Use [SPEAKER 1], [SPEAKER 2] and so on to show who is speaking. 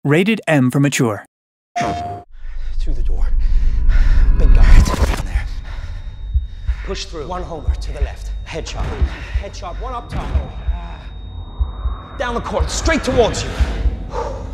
[SPEAKER 1] Rated M for mature.
[SPEAKER 2] Through the door. Big guy down there. Push through. One homer to the left. Headshot. Headshot. One up top. Down the court. Straight towards you.